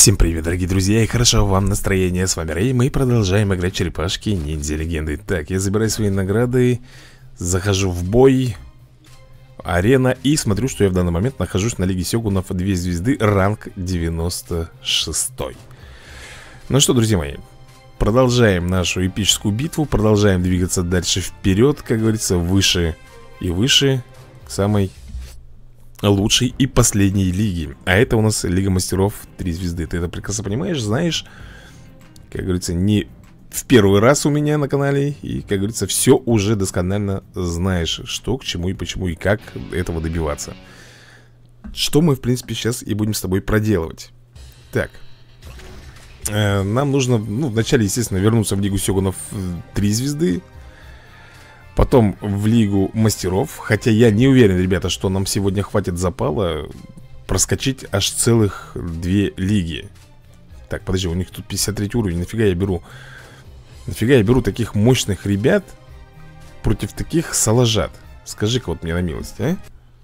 Всем привет, дорогие друзья, и хорошо вам настроение. С вами Рэй, мы продолжаем играть в черепашки ниндзя легенды. Так, я забираю свои награды, захожу в бой, арена, и смотрю, что я в данный момент нахожусь на Лиге Сёгунов 2 звезды, ранг 96. Ну что, друзья мои, продолжаем нашу эпическую битву, продолжаем двигаться дальше вперед, как говорится, выше и выше, к самой лучшей и последней лиги. А это у нас Лига Мастеров 3 звезды. Ты это прекрасно понимаешь, знаешь. Как говорится, не в первый раз у меня на канале. И, как говорится, все уже досконально знаешь, что, к чему и почему, и как этого добиваться. Что мы, в принципе, сейчас и будем с тобой проделывать. Так, нам нужно, вначале, естественно, вернуться в Лигу Сёгунов 3 звезды. Потом в Лигу Мастеров. Хотя я не уверен, ребята, что нам сегодня хватит запала проскочить аж целых 2 лиги. Так, подожди, у них тут 53 уровень. Нафига я беру таких мощных ребят против таких салажат? Скажи-ка вот мне на милость, а?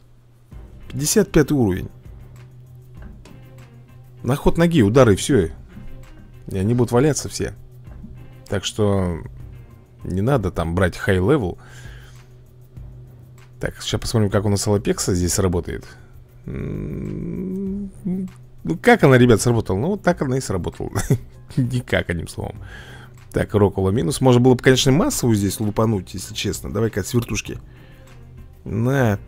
55 уровень. На ход ноги, удары, и все. И они будут валяться все. Так что не надо там брать хай-левел. Так, сейчас посмотрим, как у нас Алапекса здесь работает. Ну, как она, ребят, сработала? Ну, вот так она и сработала. Никак, одним словом. Так, Рокола минус. Можно было бы, конечно, массовую здесь лупануть, если честно. Давай-ка с вертушки. На.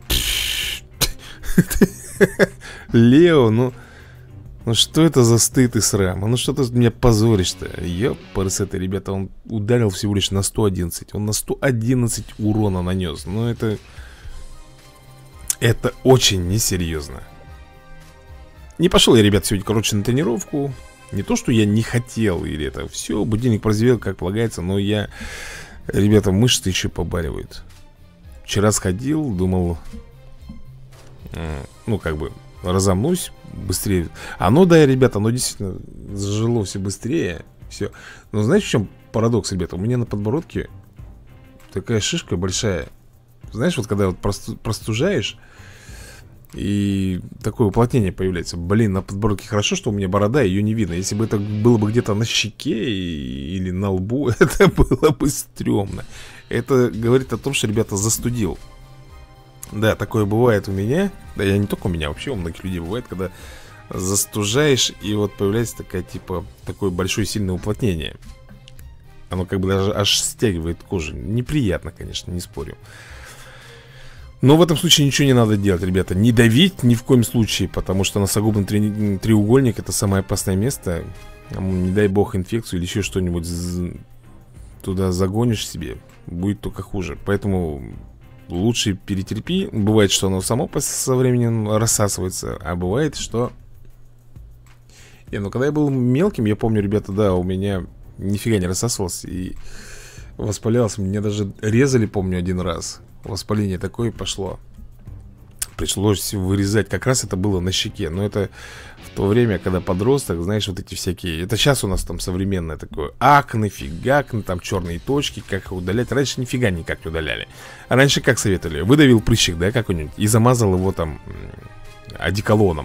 Лео, ну что это за стыд и срам? Ну что ты меня позоришь-то? Ёпарасы, ребята, он ударил всего лишь на 111. Он на 111 урона нанес. Ну это очень несерьезно. Не пошел я, ребят, сегодня, короче, на тренировку. Не то, что я не хотел, или это все, будильник прозвел, как полагается. Но ребята, мышцы еще побаливают. Вчера сходил, думал, разомнусь быстрее. Да, ребята, оно действительно зажило все быстрее. Все. Но знаете, в чем парадокс, ребята? У меня на подбородке такая шишка большая. Знаешь, вот когда вот простужаешь, и такое уплотнение появляется. Блин, на подбородке хорошо, что у меня борода, ее не видно. Если бы это было бы где-то на щеке или на лбу, это было бы стрёмно. Это говорит о том, что, ребята, застудил. Да, такое бывает у меня. Да, я не только у меня, вообще у многих людей бывает, когда застужаешь, и вот появляется такое большое сильное уплотнение. Оно как бы даже аж стягивает кожу. Неприятно, конечно, не спорю. Но в этом случае ничего не надо делать, ребята. Не давить ни в коем случае, потому что носогубный треугольник — это самое опасное место. Не дай бог инфекцию или еще что-нибудь туда загонишь себе, будет только хуже. Поэтому лучше перетерпи. Бывает, что оно само со временем рассасывается, а бывает, что... когда я был мелким, я помню, ребята, да, у меня нифига не рассасывалось и воспалялся. Меня даже резали, помню, один раз. Воспаление такое пошло. Пришлось вырезать. Как раз это было на щеке. Но это в то время, когда подросток, знаешь, вот эти всякие... Это сейчас у нас там современное такое акне, фигакне, там черные точки. Как их удалять. Раньше нифига никак не удаляли. А раньше как советовали? Выдавил прыщик, да, какой-нибудь, и замазал его там одеколоном.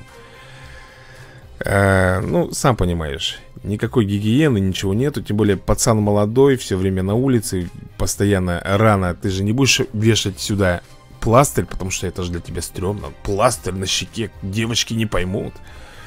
Сам понимаешь, никакой гигиены, ничего нету. Тем более пацан молодой, все время на улице, постоянно рано. Ты же не будешь вешать сюда пластырь, потому что это же для тебя стрёмно. Пластырь на щеке, девочки не поймут.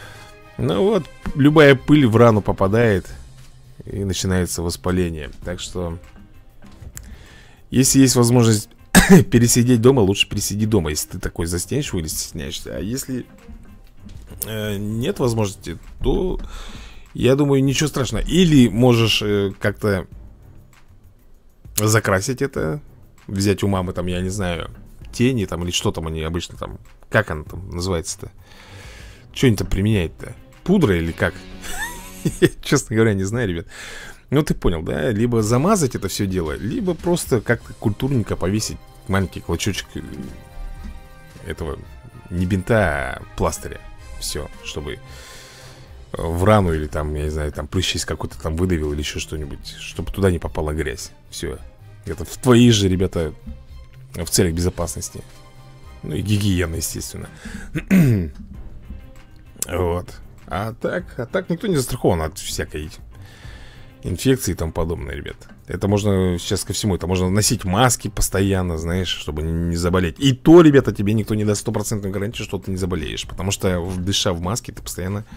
Любая пыль в рану попадает, и начинается воспаление. Так что, если есть возможность пересидеть дома, лучше пересиди дома, если ты такой застенчивый или стесняешься. А если нет возможности, то, я думаю, ничего страшного. Или можешь как-то закрасить это, взять у мамы там, я не знаю, тени там, или что там они обычно там, как она там называется-то? Что они там применяют-то? Пудра или как? Честно говоря, не знаю, ребят. Ты понял, да? Либо замазать это все дело, либо просто как-то культурненько повесить маленький клочочек этого, не бинта, а пластыря. Все, чтобы в рану или там, я не знаю, там прыщ какой-то там выдавил или еще что-нибудь, чтобы туда не попала грязь. Все. Это в твои же, ребята, в целях безопасности. Ну и гигиены, естественно. Вот. А так никто не застрахован от всякой инфекции и тому подобное, ребят. Это можно сейчас ко всему. Это можно носить маски постоянно, знаешь, чтобы не заболеть. И то, ребята, тебе никто не даст стопроцентную гарантию, что ты не заболеешь. Потому что, дыша в маске, ты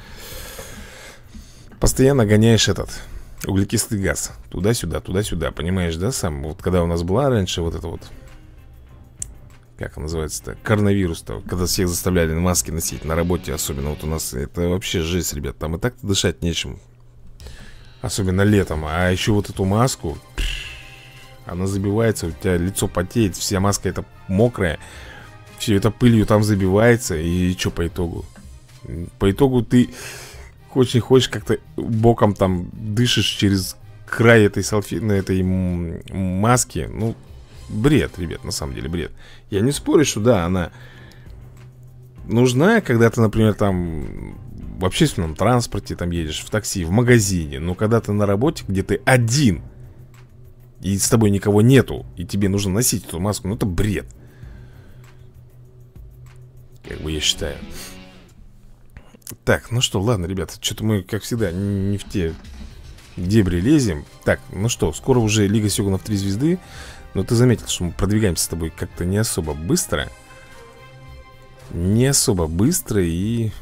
постоянно гоняешь этот углекислый газ. Туда-сюда, туда-сюда. Понимаешь, да, сам? Вот когда у нас была раньше вот это вот, как он называется-то, коронавирус-то, когда всех заставляли маски носить на работе, особенно вот у нас, это вообще жесть, ребят. Там и так-то дышать нечем. Особенно летом. А еще вот эту маску, она забивается, у тебя лицо потеет, вся маска эта мокрая, все это пылью там забивается. И что по итогу? По итогу ты очень хочешь как-то боком там дышишь через край этой этой маски. Ну, бред, ребят, на самом деле бред. Я не спорю, что да, она нужна, когда ты, например, там в общественном транспорте там едешь, в такси, в магазине. Но когда ты на работе, где ты один, и с тобой никого нету, и тебе нужно носить эту маску, ну это бред. Как бы я считаю. Так, ну что, ладно, ребята, что-то мы, как всегда, не в те дебри лезем. Так, ну что, скоро уже Лига Сёгунов 3 звезды. Но ты заметил, что мы продвигаемся с тобой как-то не особо быстро. Не особо быстро и...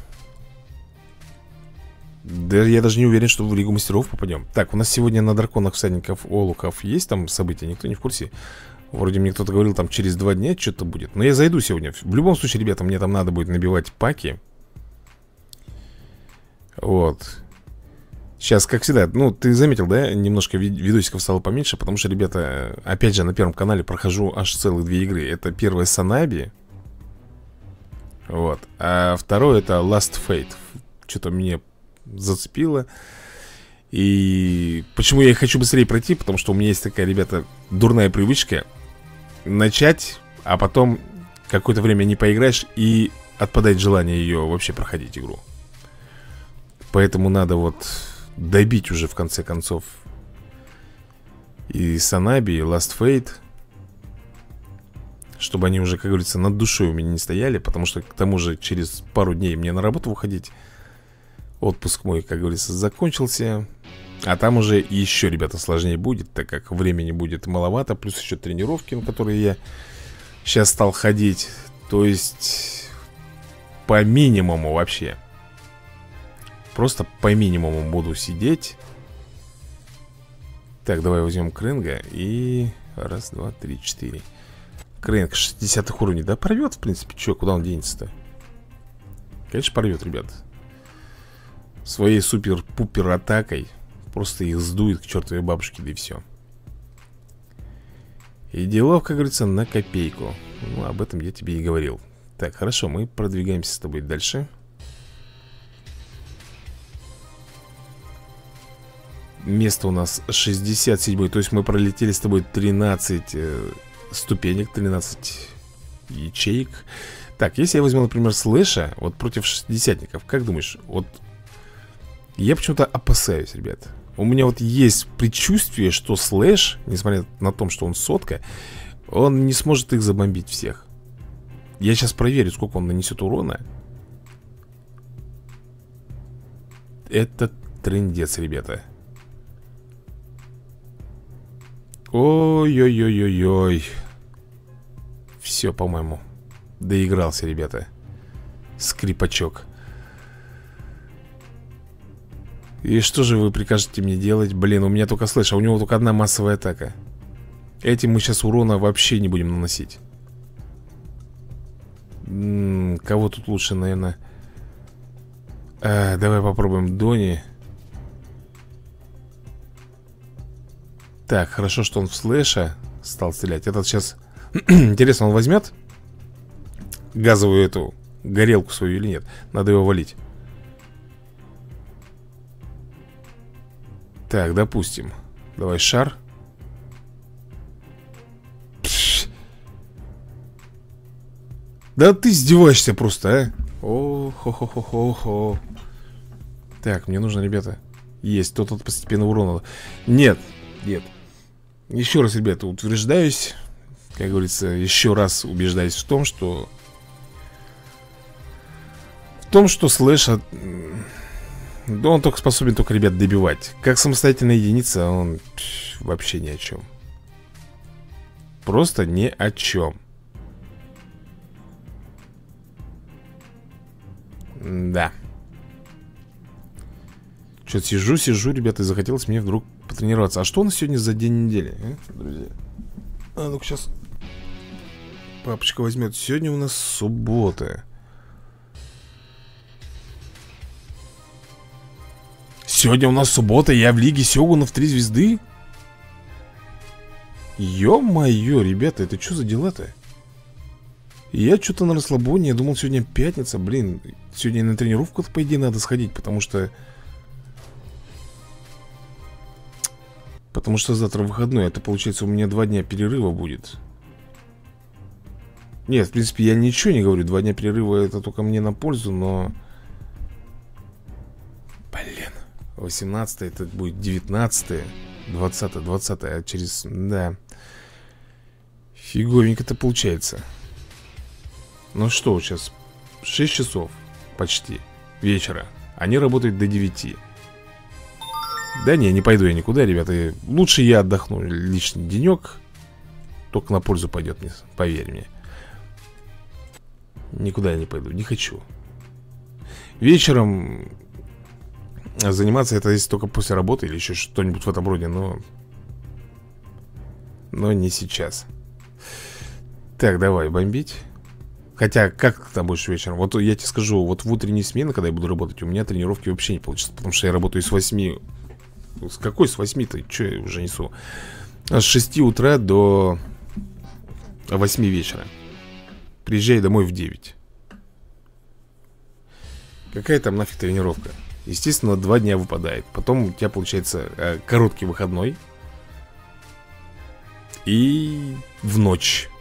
Да я даже не уверен, что в Лигу Мастеров попадем. Так, у нас сегодня на Драконах Всадников Олухов есть там события? Никто не в курсе? Вроде мне кто-то говорил, там через 2 дня что-то будет. Но я зайду сегодня. В любом случае, ребята, мне там надо будет набивать паки. Вот. Сейчас, как всегда, ну, ты заметил, да? Немножко видосиков стало поменьше. Потому что, ребята, опять же, на первом канале прохожу аж целых 2 игры. Это первая Санаби. Вот. А второе это Last Fate. Что-то мне зацепило. И почему я хочу быстрее пройти? Потому что у меня есть такая, ребята, дурная привычка начать, а потом какое-то время не поиграешь, и отпадает желание ее вообще проходить игру. Поэтому надо вот добить уже в конце концов и Санаби, и Last Fate, чтобы они уже, как говорится, над душой у меня не стояли. Потому что к тому же через пару дней мне на работу выходить. Отпуск мой, как говорится, закончился. А там уже еще, ребята, сложнее будет, так как времени будет маловато. Плюс еще тренировки, на которые я сейчас стал ходить. То есть по минимуму вообще. Просто по минимуму буду сидеть. Так, давай возьмем Крэнга. И раз, два, три, четыре. Крэнг 60 уровней. Да порвет, в принципе. Че, куда он денется-то? Конечно, порвет, ребят. Своей супер-пупер атакой просто их сдует к чертовой бабушке, да и все. И делов, как говорится, на копейку. Ну, об этом я тебе и говорил. Так, хорошо, мы продвигаемся с тобой дальше. Место у нас 67. То есть мы пролетели с тобой 13 ступенек, 13 ячеек. Так, если я возьму, например, Слэша вот против шестидесятников, как думаешь, вот я почему-то опасаюсь, ребят. У меня вот есть предчувствие, что Слэш, несмотря на то, что он сотка, он не сможет их забомбить всех. Я сейчас проверю, сколько он нанесет урона. Это трындец, ребята. Ой-ой-ой-ой-ой. Все, по-моему, доигрался, ребята. Скрипачок. И что же вы прикажете мне делать? Блин, у меня только слэш, а у него только одна массовая атака. Этим мы сейчас урона вообще не будем наносить. Кого тут лучше, наверное? Давай попробуем Дони. Так, хорошо, что он в слэша стал стрелять. Этот сейчас... Интересно, он возьмет газовую эту горелку свою или нет? Надо его валить. Так, допустим. Давай шар. Да ты издеваешься просто, а? О-хо-хо-хо-хо-хо. Так, мне нужно, ребята. Есть, тот постепенно урона. Нет, нет. Еще раз, ребята, утверждаюсь. Как говорится, еще раз убеждаюсь в том, что слэша Да он только способен только, ребят, добивать. Как самостоятельная единица он вообще ни о чем. Просто ни о чем. Да. Что-то сижу, ребята, и захотелось мне вдруг потренироваться. А что у нас сегодня за день недели, друзья? А ну-ка сейчас папочка возьмет. Сегодня у нас суббота. Сегодня у нас суббота, я в Лиге Сёгунов 3 звезды? Ё-моё, ребята, это что за дела-то? Я что-то на расслабоне, я думал, сегодня пятница. Блин, сегодня на тренировку-то, по идее, надо сходить, потому что завтра выходной. Это, получается, у меня 2 дня перерыва будет. Нет, в принципе, я ничего не говорю. 2 дня перерыва, это только мне на пользу, но... Блин, 18 это будет 19 20 а через... Да. Фиговенько-то получается. Ну что, сейчас 6 часов почти вечера. Они работают до 9. Да не пойду я никуда, ребята. Лучше я отдохну лишний денек. Только на пользу пойдет мне, поверь мне. Никуда я не пойду, не хочу. Вечером заниматься это если только после работы или еще что-нибудь в этом роде, но не сейчас. Так, давай бомбить. Хотя, как там будешь вечером? Вот я тебе скажу, вот в утренние смены, когда я буду работать, у меня тренировки вообще не получится. Потому что я работаю с 8. С какой с 8-то? Че я уже несу? С 6 утра до 8 вечера. Приезжай домой в 9. Какая там нафиг тренировка? Естественно, 2 дня выпадает. Потом у тебя получается короткий выходной. И в ночь.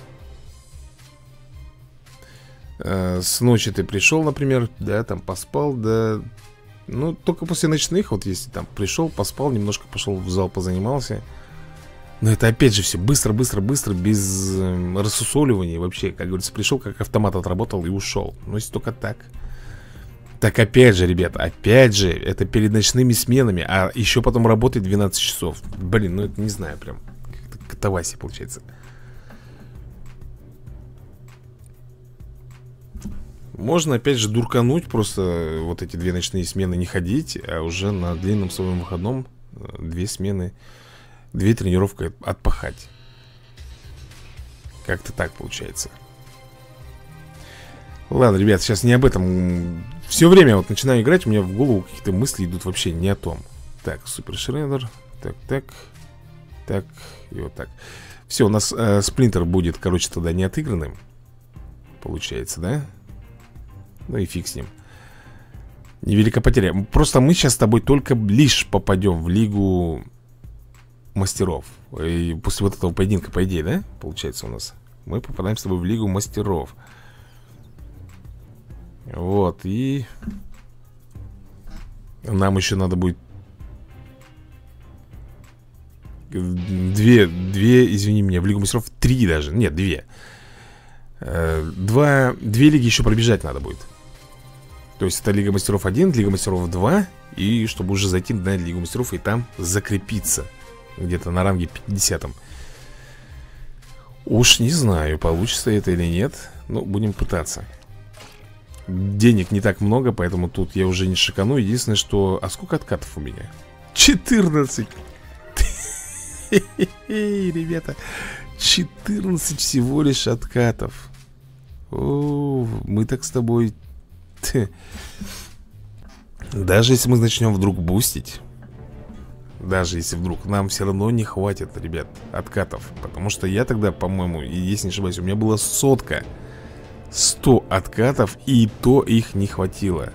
С ночи ты пришел, например, да, там поспал, да. Ну, только после ночных, вот если там пришел, поспал, немножко пошел в зал, позанимался. Но это опять же все быстро, без рассусоливания вообще. Как говорится, пришел, как автомат отработал и ушел. Ну, если только так. Так опять же, ребята, опять же, это перед ночными сменами. А еще потом работает 12 часов. Блин, ну это не знаю, прям катавасия получается. Можно опять же дуркануть, просто вот эти 2 ночные смены не ходить, а уже на длинном своем выходном 2 смены, 2 тренировки отпахать. Как-то так получается. Ладно, ребят, сейчас не об этом. Все время вот начинаю играть, у меня в голову какие-то мысли идут вообще не о том. Так, супер шредер. Так, и вот так. Все, у нас сплинтер будет, короче, тогда не отыгранным. Получается, да? Ну и фиг с ним. Невелика потеря. Просто мы сейчас с тобой только лишь попадем в Лигу Мастеров. И после вот этого поединка, по идее, да? Получается у нас. Мы попадаем с тобой в Лигу Мастеров. Вот, и нам еще надо будет две, извини меня, в Лигу Мастеров 3 даже. Нет, 2. 2 лиги еще пробежать надо будет. То есть это Лига Мастеров 1, Лига Мастеров 2. И чтобы уже зайти на Лигу Мастеров и там закрепиться где-то на ранге 50-м. Уж не знаю, получится это или нет. Но будем пытаться. Денег не так много, поэтому тут я уже не шикану. Единственное, что... А сколько откатов у меня? 14. Ребята, 14 всего лишь откатов. О, мы так с тобой... Даже если мы начнем вдруг бустить, даже если вдруг, нам все равно не хватит, ребят, откатов. Потому что я тогда, по-моему, если не ошибаюсь, у меня была 100. 100 откатов, и то их не хватило.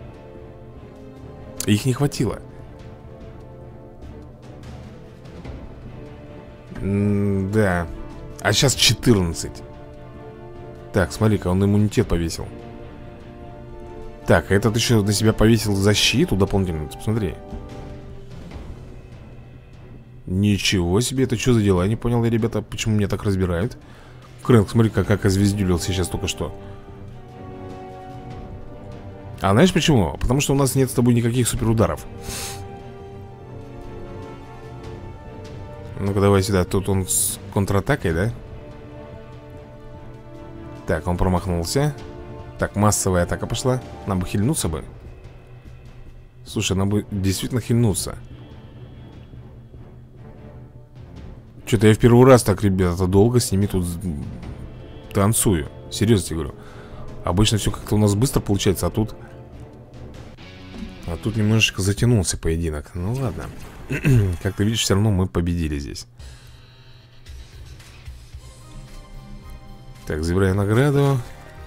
Их не хватило. Да. А сейчас 14. Так, смотри-ка, он иммунитет повесил. Так, этот еще на себя повесил защиту дополнительную. Посмотри. Ничего себе, это что за дела? Я не понял, ребята, почему меня так разбирают. Крэнк, смотри, как озвездюлился сейчас только что. А знаешь почему? Потому что у нас нет с тобой никаких суперударов. Ну-ка давай сюда. Тут он с контратакой, да? Так, он промахнулся. Так, массовая атака пошла. Нам бы хильнуться бы. Слушай, нам бы действительно хильнуться. Что-то я в первый раз так, ребята, долго с ними тут танцую. Серьезно тебе говорю. Обычно все как-то у нас быстро получается, а тут... А тут немножечко затянулся поединок. Ну ладно. Как ты видишь, все равно мы победили здесь. Так, забираю награду.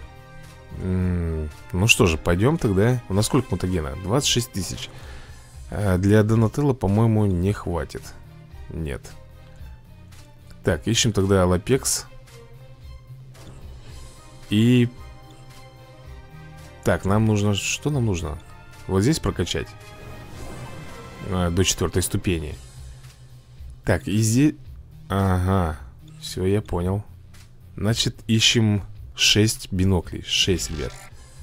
Ну что же, пойдем тогда. У нас сколько мутагена? 26 тысяч. Для Донателло, по-моему, не хватит. Нет. Так, ищем тогда Лапекс. И... Так, нам нужно... Что нам нужно? Вот здесь прокачать до 4 ступени. Так, и здесь... Ага, все, я понял. Значит, ищем 6 биноклей. 6, ребят.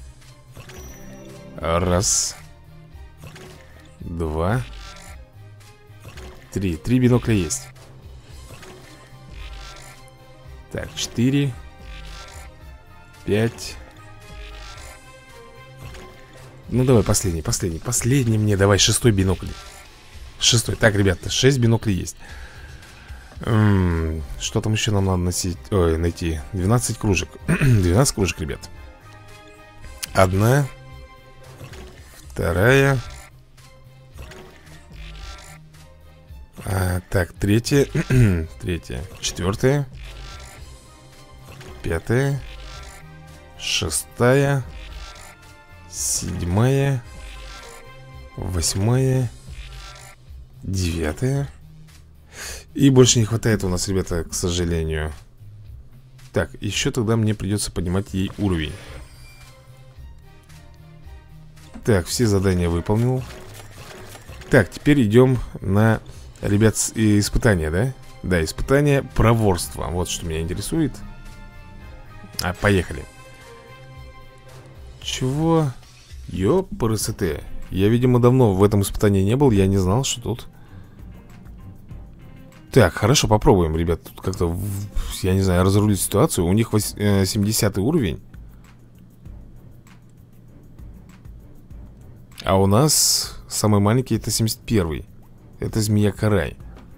Раз. 2. 3. 3 бинокля есть. Так, 4. 5. Ну давай последний мне. Давай 6-й бинокль. 6-й, так, ребята, 6 биноклей есть. Что там еще нам надо носить? Ой, найти 12 кружек. 12 кружек, ребят. 1. 2. Так, 3. 3. 4. 5. 6. 7. 8. 9. И больше не хватает у нас, ребята, к сожалению. Так, еще тогда мне придется поднимать ей уровень. Так, все задания выполнил. Так, теперь идем на, ребят, испытания, да? Да, испытание проворства. Вот что меня интересует. Поехали. Чего? Ёпрст. Я, видимо, давно в этом испытании не был. Я не знал, что тут. Так, хорошо, попробуем, ребят. Тут как-то, я не знаю, разрулить ситуацию. У них 70 уровень. А у нас самый маленький это 71. Это Змея-Карай.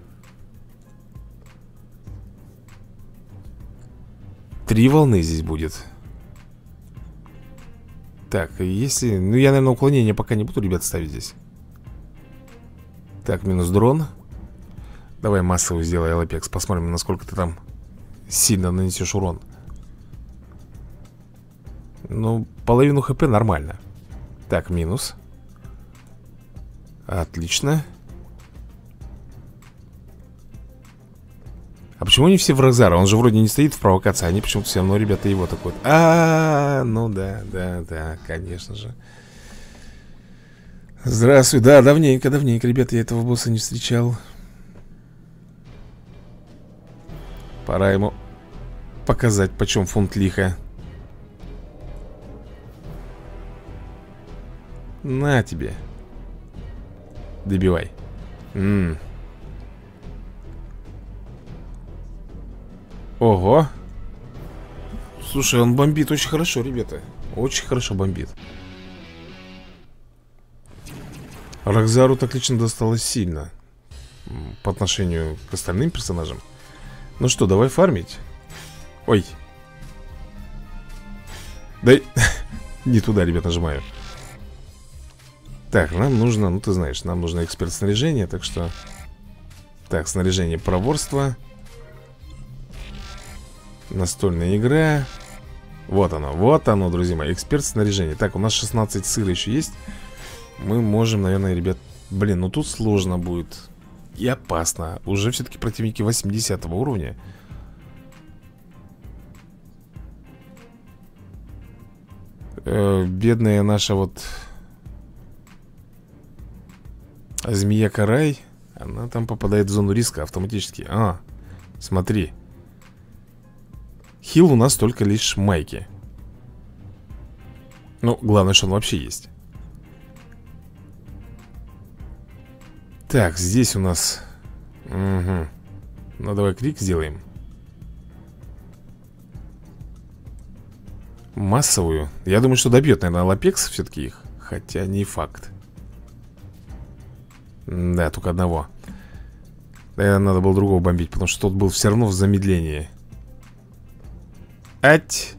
Три волны здесь будет. Так, если... Ну, я, наверное, уклонение пока не буду, ребят, ставить здесь. Так, минус дрон. Давай массовый сделай, Лапекс. Посмотрим, насколько ты там сильно нанесешь урон. Ну, половину хп нормально. Так, минус. Отлично. А почему они все в Рокзара? Он же вроде не стоит в провокации. Они почему-то все равно, ребята, его такой. Ну да, конечно же. Здравствуй. Да, давненько, ребята, я этого босса не встречал. Пора ему показать, почем фунт лиха. На тебе. Добивай. Ого. Слушай, он бомбит очень хорошо, ребята. Очень хорошо бомбит. Рокзару так лично досталось сильно по отношению к остальным персонажам. Ну что, давай фармить. Ой. Да не туда, ребят, нажимаю. Так, нам нужно, ну ты знаешь, нам нужно эксперт снаряжения, так что... Так, снаряжение проворства. Настольная игра. Вот оно, друзья мои, эксперт снаряжения. Так, у нас 16 сыра еще есть. Мы можем, наверное, ребят... Блин, ну тут сложно будет. И опасно. Уже все-таки противники 80 уровня. Бедная наша вот Змея-Карай. Она там попадает в зону риска автоматически. Смотри. Хил у нас только лишь майки. Ну, главное, что он вообще есть. Так, здесь у нас... Угу. Ну, давай крик сделаем. Массовую. Я думаю, что добьет, наверное, Лапекс все-таки их. Хотя не факт. Да, только одного. Наверное, надо было другого бомбить, потому что тот был все равно в замедлении. Ать.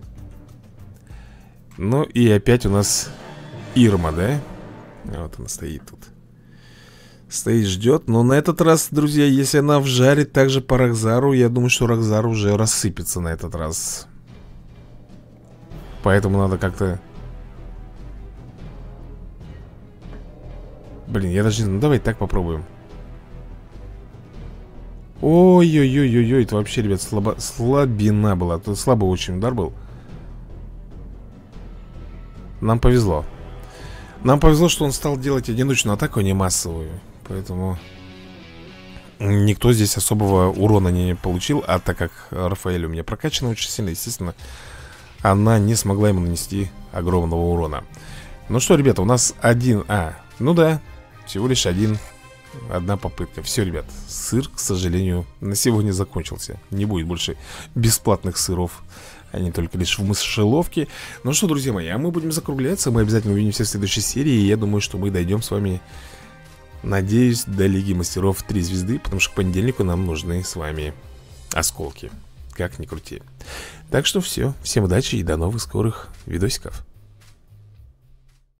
Ну и опять у нас Ирма, да? Вот она стоит тут. Стоит, ждет. Но на этот раз, друзья, если она вжарит также по Рокзару, я думаю, что Рокзар уже рассыпется на этот раз. Поэтому надо как-то... Блин, я даже не знаю. Ну, давай так попробуем. Ой-ой-ой-ой-ой. Это вообще, ребят, слабина была. Тут слабый очень удар был. Нам повезло. Нам повезло, что он стал делать одиночную атаку, а не массовую. Поэтому никто здесь особого урона не получил. А так как Рафаэль у меня прокачана очень сильно, естественно, она не смогла ему нанести огромного урона. Ну что, ребята, у нас один... ну да, всего лишь одна попытка. Все, ребят, сыр, к сожалению, на сегодня закончился. Не будет больше бесплатных сыров. Они только лишь в мышеловке. Ну что, друзья мои, а мы будем закругляться. Мы обязательно увидимся в следующей серии. И я думаю, что мы дойдем с вами, надеюсь, до Лиги Мастеров 3 звезды. Потому что к понедельнику нам нужны с вами осколки. Как ни крути. Так что все, всем удачи и до новых скорых видосиков.